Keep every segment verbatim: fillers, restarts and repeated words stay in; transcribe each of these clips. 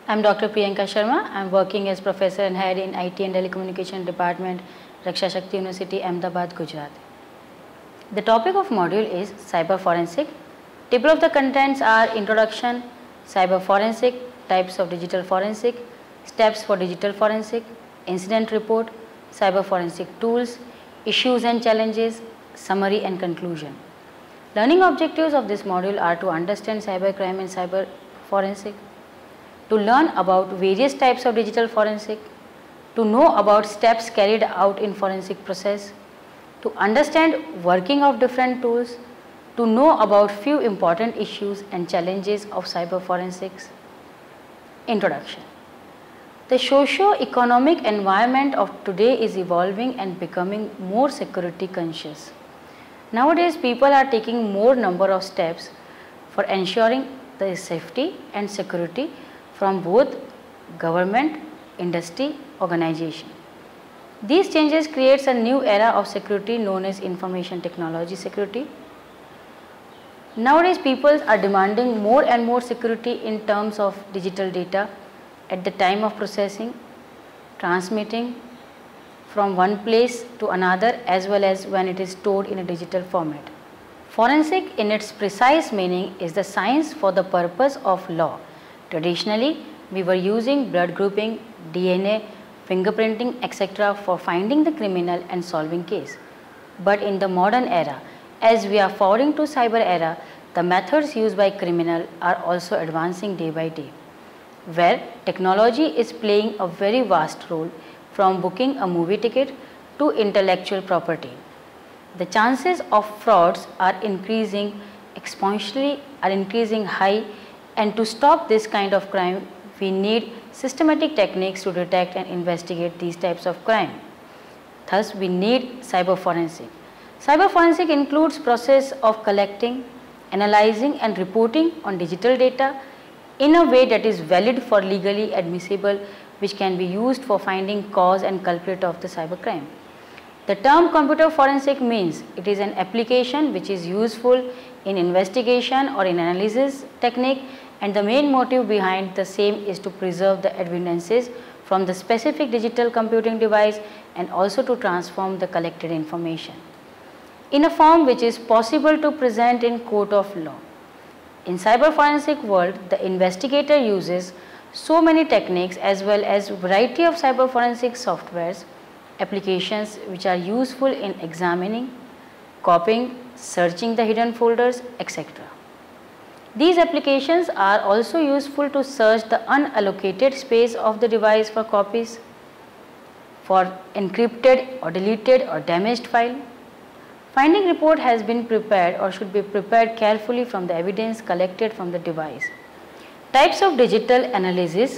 I'm Doctor Priyanka Sharma. I'm working as Professor and Head in I T and Telecommunication Department, Raksha Shakti University, Ahmedabad, Gujarat. The topic of module is Cyber Forensic. Table of the contents are Introduction, Cyber Forensic, Types of Digital Forensic, Steps for Digital Forensic, Incident Report, Cyber Forensic Tools, Issues and Challenges, Summary and Conclusion. Learning objectives of this module are to understand cybercrime and cyber forensic, to learn about various types of digital forensic, to know about steps carried out in forensic process, to understand working of different tools, to know about few important issues and challenges of cyber forensics. Introduction. The socio-economic environment of today is evolving and becoming more security conscious. Nowadays, people are taking more number of steps for ensuring the safety and security from both government, industry, organization. These changes creates a new era of security known as information technology security. Nowadays, people are demanding more and more security in terms of digital data at the time of processing, transmitting from one place to another, as well as when it is stored in a digital format. Forensic in its precise meaning is the science for the purpose of law. Traditionally, we were using blood grouping, D N A, fingerprinting, et cetera for finding the criminal and solving case. But in the modern era, as we are forwarding to cyber era, the methods used by criminal are also advancing day by day, where technology is playing a very vast role from booking a movie ticket to intellectual property. The chances of frauds are increasing exponentially, are increasing high, and to stop this kind of crime, we need systematic techniques to detect and investigate these types of crime. Thus, we need cyber forensic. Cyber forensic includes process of collecting, analyzing and reporting on digital data in a way that is valid for legally admissible, which can be used for finding cause and culprit of the cybercrime. The term computer forensic means it is an application which is useful in investigation or in analysis technique, and the main motive behind the same is to preserve the evidences from the specific digital computing device and also to transform the collected information in a form which is possible to present in court of law. In cyber forensic world, the investigator uses so many techniques as well as variety of cyber forensic softwares, applications which are useful in examining, copying, searching the hidden folders, et cetera. These applications are also useful to search the unallocated space of the device for copies, for encrypted or deleted or damaged file. Finding report has been prepared or should be prepared carefully from the evidence collected from the device. Types of digital analysis.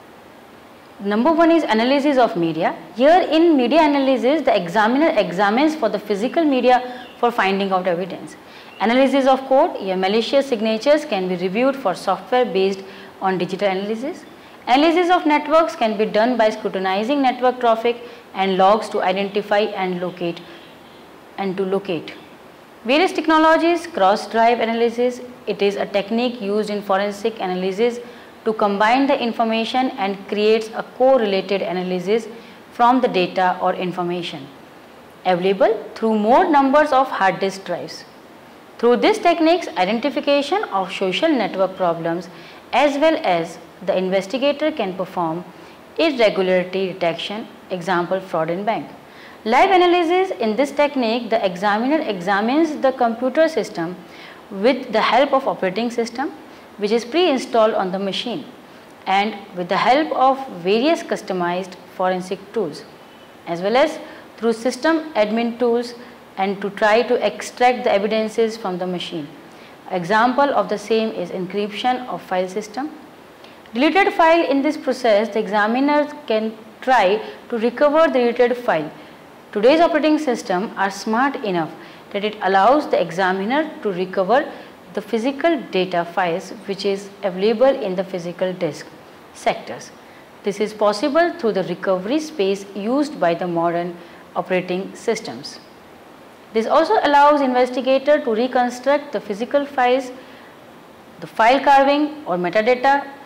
Number one is analysis of media. Here in media analysis, the examiner examines for the physical media for finding out evidence. Analysis of code, your malicious signatures can be reviewed for software based on digital analysis. Analysis of networks can be done by scrutinizing network traffic and logs to identify and locate and to locate. Various technologies, cross-drive analysis, it is a technique used in forensic analysis to combine the information and creates a correlated analysis from the data or information available through more numbers of hard disk drives. Through this techniques, identification of social network problems as well as the investigator can perform irregularity detection, example fraud in bank. Live analysis, in this technique, the examiner examines the computer system with the help of operating system which is pre-installed on the machine and with the help of various customized forensic tools as well as through system admin tools and to try to extract the evidences from the machine. Example of the same is encryption of file system. Deleted file, in this process, the examiner can try to recover the deleted file. Today's operating system are smart enough that it allows the examiner to recover the physical data files which is available in the physical disk sectors. This is possible through the recovery space used by the modern operating systems. This also allows investigator to reconstruct the physical files, the file carving or metadata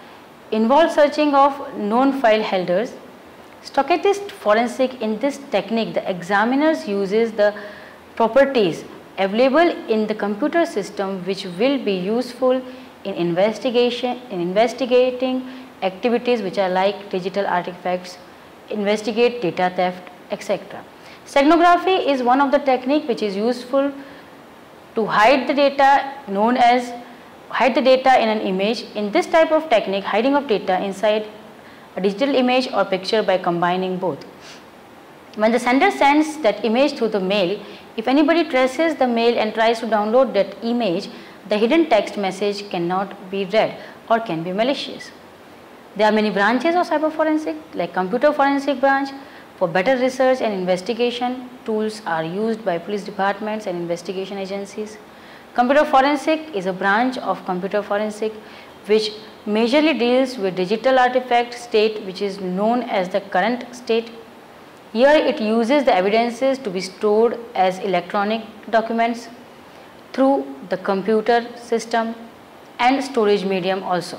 involves searching of known file headers. Stochastic forensic, in this technique, the examiners uses the properties available in the computer system which will be useful in investigation, in investigating activities which are like digital artifacts, investigate data theft, et cetera. Steganography is one of the technique which is useful to hide the data known as hide the data in an image. In this type of technique, hiding of data inside a digital image or picture by combining both. When the sender sends that image through the mail, if anybody traces the mail and tries to download that image, the hidden text message cannot be read or can be malicious. There are many branches of cyber forensic, like computer forensic branch. For better research and investigation, tools are used by police departments and investigation agencies. Computer forensic is a branch of computer forensic which majorly deals with digital artifact state, which is known as the current state. Here it uses the evidences to be stored as electronic documents through the computer system and storage medium also.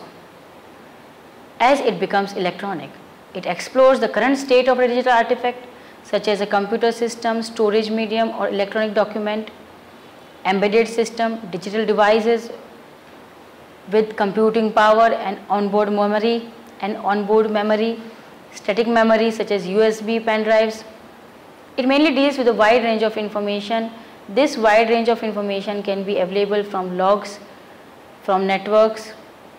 As it becomes electronic, it explores the current state of a digital artifact such as a computer system, storage medium or electronic document, embedded system, digital devices with computing power and onboard memory and onboard memory, static memory such as U S B pen drives. It mainly deals with a wide range of information. This wide range of information can be available from logs, from networks,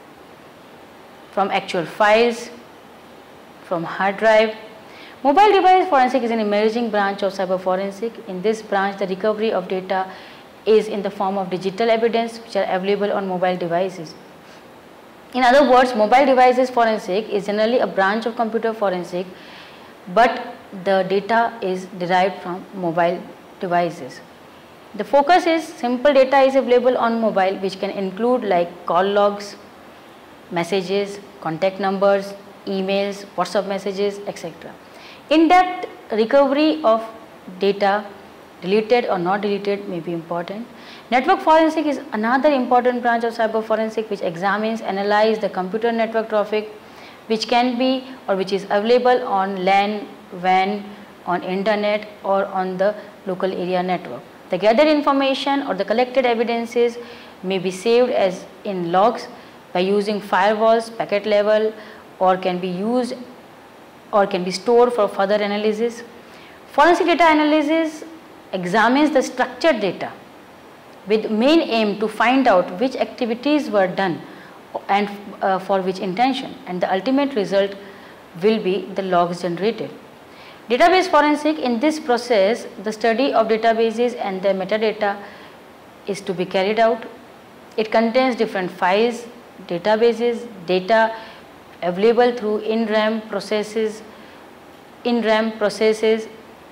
from actual files, from hard drive. Mobile device forensic is an emerging branch of cyber forensic. In this branch, the recovery of data is in the form of digital evidence which are available on mobile devices. In other words, mobile devices forensic is generally a branch of computer forensic, but the data is derived from mobile devices. The focus is simple data is available on mobile, which can include like call logs, messages, contact numbers, emails, WhatsApp messages, et cetera. In-depth recovery of data, deleted or not deleted, may be important. Network forensic is another important branch of cyber forensic which examines, analyzes the computer network traffic which can be or which is available on LAN, W A N, on internet or on the local area network. The gathered information or the collected evidences may be saved as in logs by using firewalls, packet level, or can be used or can be stored for further analysis. Forensic data analysis examines the structured data with main aim to find out which activities were done and uh, for which intention, and the ultimate result will be the logs generated. Database forensic, in this process the study of databases and their metadata is to be carried out. It contains different files, databases, data available through in RAM processes, in RAM processes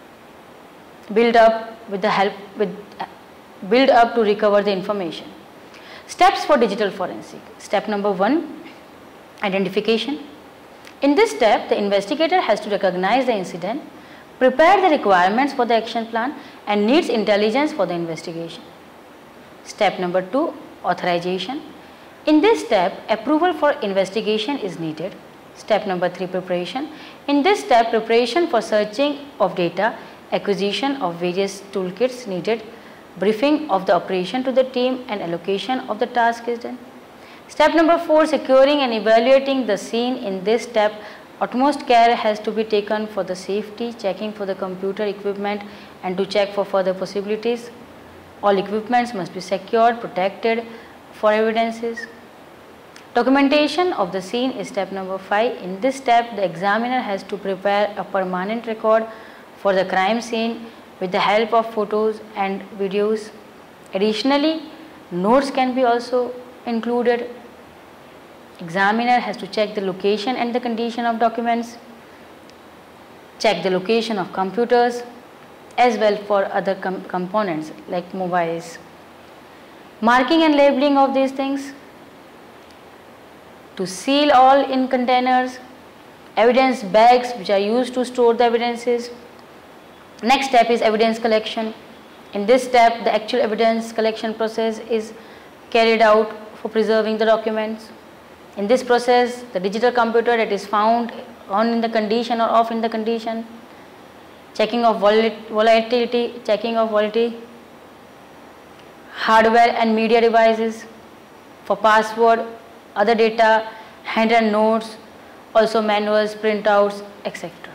build up with the help with uh, build up to recover the information. Steps for digital forensic. Step number one, identification. In this step, the investigator has to recognize the incident, prepare the requirements for the action plan, and needs intelligence for the investigation. Step number two, authorization. In this step, approval for investigation is needed. Step number three, preparation. In this step, preparation for searching of data, acquisition of various toolkits needed, briefing of the operation to the team, and allocation of the task is done. Step number four, securing and evaluating the scene. In this step, utmost care has to be taken for the safety, checking for the computer equipment and to check for further possibilities. All equipments must be secured, protected for evidences. Documentation of the scene is step number five. In this step, the examiner has to prepare a permanent record for the crime scene with the help of photos and videos. Additionally, notes can be also included. Examiner has to check the location and the condition of documents, check the location of computers as well for other com components like mobiles. Marking and labeling of these things, to seal all in containers, evidence bags which are used to store the evidences. Next step is evidence collection. In this step, the actual evidence collection process is carried out for preserving the documents. In this process, the digital computer that is found on in the condition or off in the condition, checking of volatility, checking of volatility, hardware and media devices for password, other data, handwritten notes, also manuals, printouts, et cetera.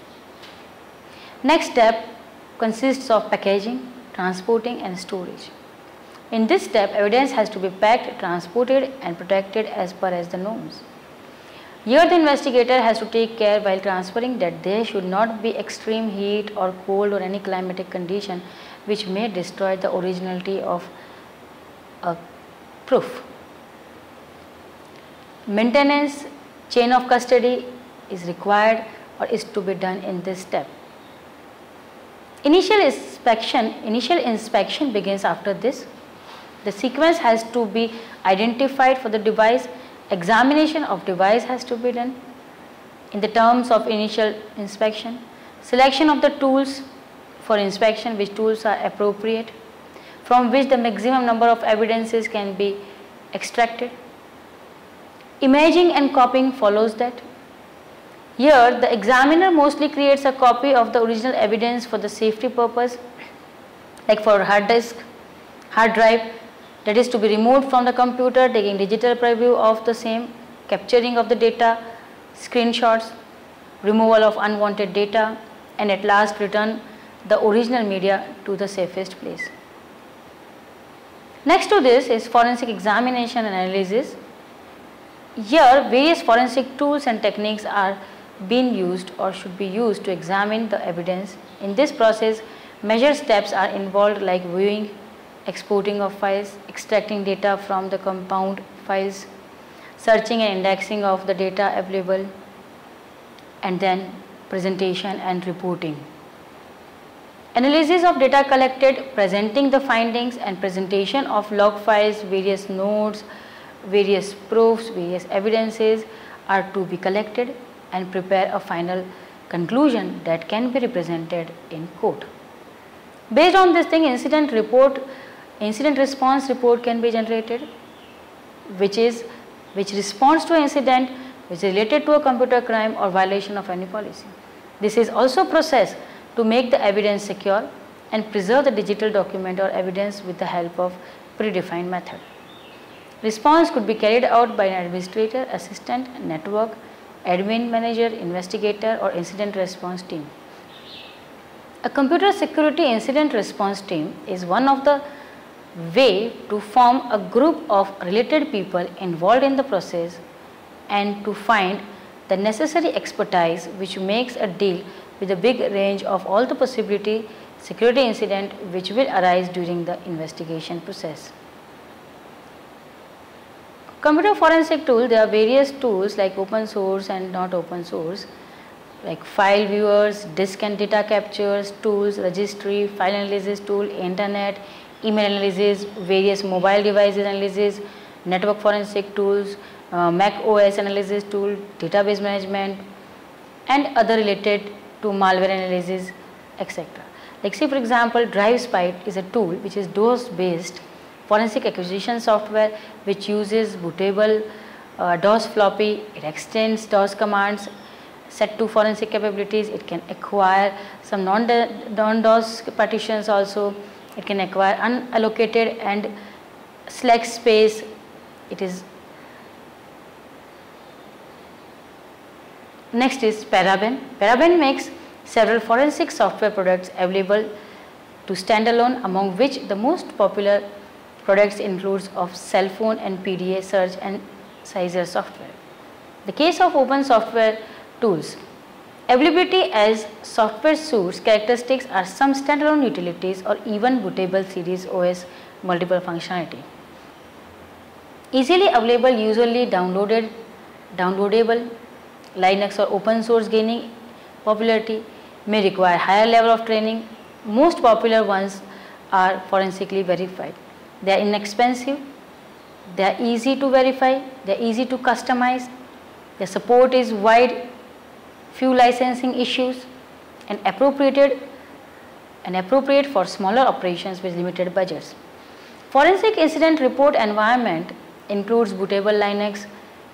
Next step consists of packaging, transporting and storage. In this step, evidence has to be packed, transported and protected as per as the norms. Here the investigator has to take care while transferring that there should not be extreme heat or cold or any climatic condition which may destroy the originality of a proof. Maintenance, chain of custody is required or is to be done in this step. Initial inspection, initial inspection begins after this. The sequence has to be identified for the device. Examination of device has to be done in the terms of initial inspection. Selection of the tools for inspection, which tools are appropriate, from which the maximum number of evidences can be extracted. Imaging and copying follows that. Here the examiner mostly creates a copy of the original evidence for the safety purpose, like for hard disk, hard drive, that is to be removed from the computer, taking digital preview of the same, capturing of the data, screenshots, removal of unwanted data, and at last return the original media to the safest place. Next to this is forensic examination and analysis. Here various forensic tools and techniques are being used or should be used to examine the evidence. In this process, measured steps are involved like viewing, exporting of files, extracting data from the compound files, searching and indexing of the data available, and then presentation and reporting. Analysis of data collected, presenting the findings and presentation of log files, various notes, various proofs, various evidences are to be collected and prepare a final conclusion that can be represented in court. Based on this thing, incident report, incident response report can be generated, which is which responds to an incident which is related to a computer crime or violation of any policy. This is also processed to make the evidence secure and preserve the digital document or evidence with the help of predefined method. Response could be carried out by an administrator, assistant, network, admin manager, investigator or incident response team. A computer security incident response team is one of the way to form a group of related people involved in the process and to find the necessary expertise which makes a deal with a big range of all the possibility security incident which will arise during the investigation process. Computer forensic tool, there are various tools like open source and not open source, like file viewers, disk and data captures, tools, registry, file analysis tool, internet, email analysis, various mobile devices analysis, network forensic tools, uh, Mac O S analysis tool, database management and other related to malware analysis, et cetera. Like say for example, DriveSpite is a tool which is DOS based forensic acquisition software which uses bootable uh, DOS floppy. It extends DOS commands set to forensic capabilities. It can acquire some non-DOS partitions also. It can acquire unallocated and select space. It is next is Paraben. Paraben makes several forensic software products available to standalone, among which the most popular products includes of cell phone and P D A search and sizer software. The case of open software tools. Availability as software suites characteristics are some standalone utilities or even bootable series O S multiple functionality. Easily available, usually downloaded, downloadable, Linux or open source gaining popularity, may require higher level of training. Most popular ones are forensically verified. They are inexpensive, they are easy to verify, they are easy to customize, their support is wide, few licensing issues and appropriated and appropriate for smaller operations with limited budgets. Forensic incident report environment includes bootable Linux,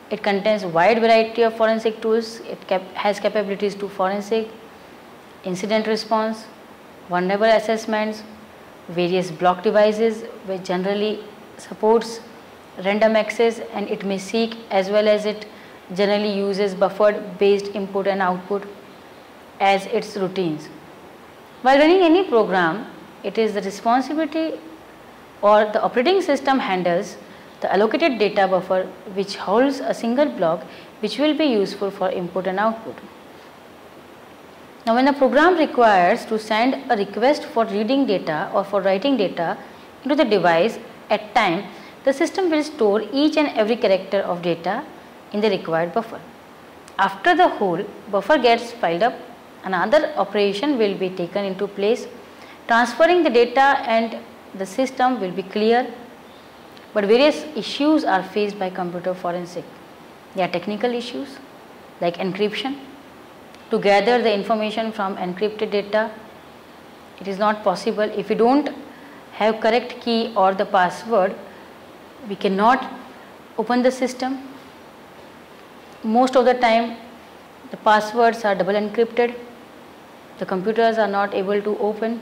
It contains wide variety of forensic tools. It cap has capabilities to forensic, incident response, vulnerable assessments, various block devices, which generally supports random access, and it may seek as well as it generally uses buffered based input and output as its routines. While running any program, it is the responsibility or the operating system handles the allocated data buffer which holds a single block which will be useful for input and output. Now, when a program requires to send a request for reading data or for writing data into the device at time, the system will store each and every character of data in the required buffer. After the whole buffer gets filed up, another operation will be taken into place, transferring the data, and the system will be clear. But various issues are faced by computer forensic. There are technical issues like encryption. To gather the information from encrypted data, it is not possible. If we do not have correct key or the password, we cannot open the system. Most of the time the passwords are double encrypted. The computers are not able to open.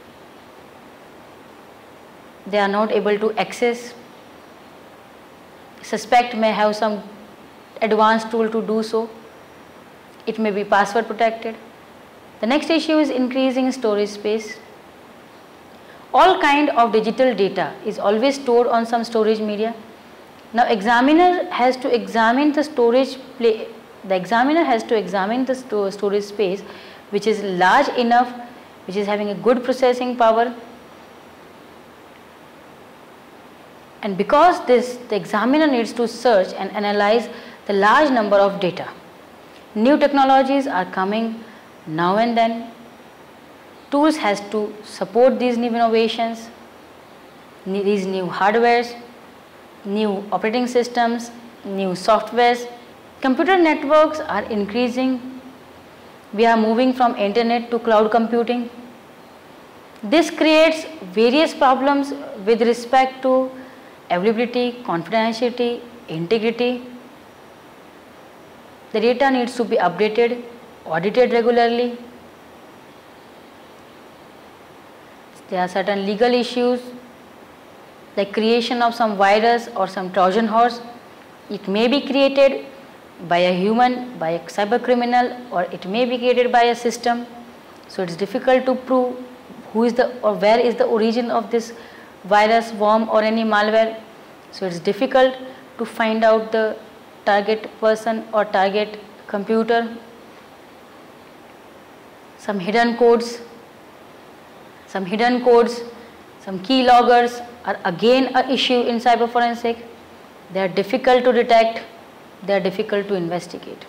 They are not able to access. Suspect may have some advanced tool to do so. It may be password protected. The next issue is increasing storage space. All kind of digital data is always stored on some storage media. Now, examiner has to examine the storage play, the examiner has to examine the sto storage space which is large enough, which is having a good processing power. And because this, the examiner needs to search and analyze the large number of data. New technologies are coming now and then. Tools has to support these new innovations, these new hardwares, new operating systems, new softwares. Computer networks are increasing. We are moving from internet to cloud computing. This creates various problems with respect to availability, confidentiality, integrity. The data needs to be updated, audited regularly. There are certain legal issues like creation of some virus or some Trojan horse. It may be created by a human, by a cyber criminal, or it may be created by a system. So it is difficult to prove who is the or where is the origin of this virus, worm, or any malware. So it is difficult to find out the target person or target computer. Some hidden codes, some hidden codes, some keyloggers are again an issue in cyber forensic. They are difficult to detect, they are difficult to investigate.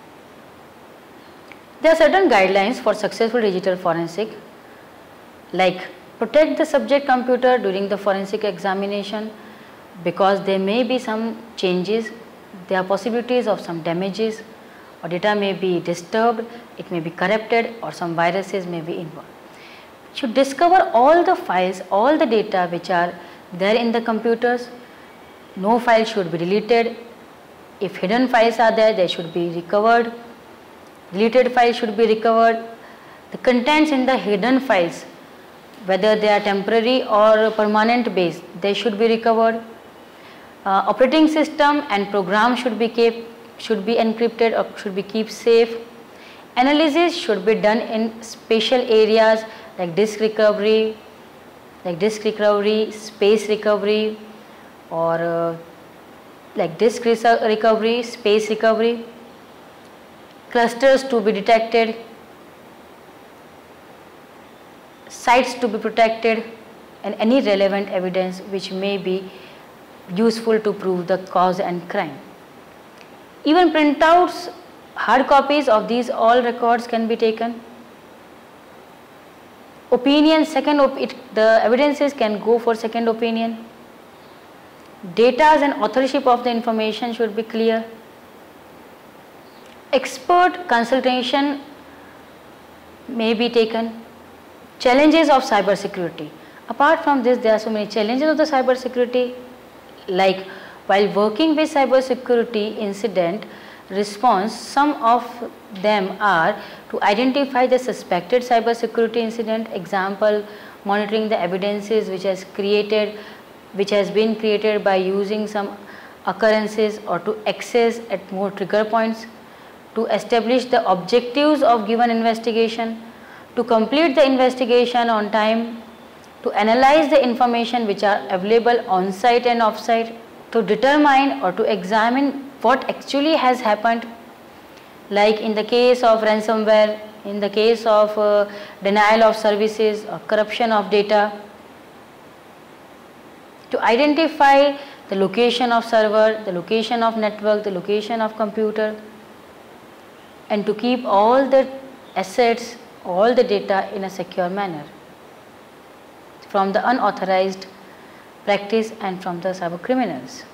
There are certain guidelines for successful digital forensic, like protect the subject computer during the forensic examination, because there may be some changes, there are possibilities of some damages, or data may be disturbed, it may be corrupted, or some viruses may be involved. Should discover all the files, all the data which are there in the computers. No file should be deleted. If hidden files are there, they should be recovered. Deleted files should be recovered. The contents in the hidden files, whether they are temporary or permanent base, they should be recovered. Uh, operating system and program should be kept, should be encrypted or should be kept safe. Analysis should be done in special areas like disk recovery, like disk recovery, space recovery, or uh, like disk recovery, space recovery. Clusters to be detected, sites to be protected, and any relevant evidence which may be useful to prove the cause and crime. Even printouts, hard copies of these all records can be taken. Opinion, second op it, the evidences can go for second opinion. Data and authorship of the information should be clear. Expert consultation may be taken. Challenges of cyber security. Apart from this, there are so many challenges of the cyber security, like While working with cybersecurity incident response, some of them are to identify the suspected cybersecurity incident, example, monitoring the evidences which has created, which has been created by using some occurrences, or to access at more trigger points, to establish the objectives of given investigation, to complete the investigation on time, to analyze the information which are available on site and off site, to determine or to examine what actually has happened, like in the case of ransomware, in the case of uh, denial of services or corruption of data, to identify the location of server, the location of network, the location of computer, and to keep all the assets, all the data in a secure manner from the unauthorized practice and from the cyber criminals.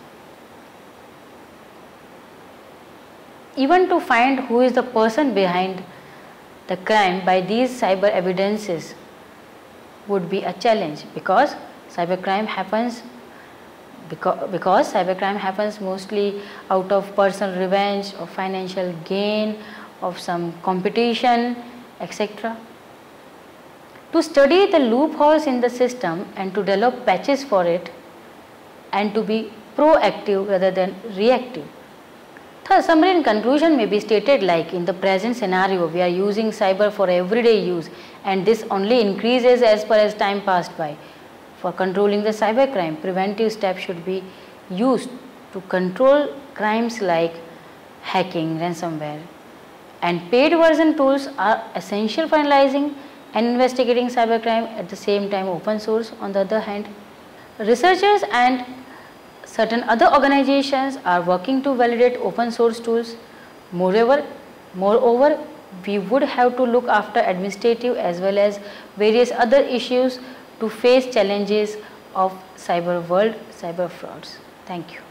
Even to find who is the person behind the crime by these cyber evidences would be a challenge, because cybercrime happens because, because cybercrime happens mostly out of personal revenge or financial gain, of some competition, et cetera. To study the loopholes in the system and to develop patches for it, and to be proactive rather than reactive. Thus, summary and conclusion may be stated like, in the present scenario, we are using cyber for everyday use, and this only increases as per as time passed by. For controlling the cybercrime, preventive steps should be used to control crimes like hacking, ransomware, and paid version tools are essential for analyzing and investigating cybercrime. At the same time, open source on the other hand. Researchers and certain other organizations are working to validate open source tools. Moreover, moreover, we would have to look after administrative as well as various other issues to face challenges of cyber world, cyber frauds. Thank you.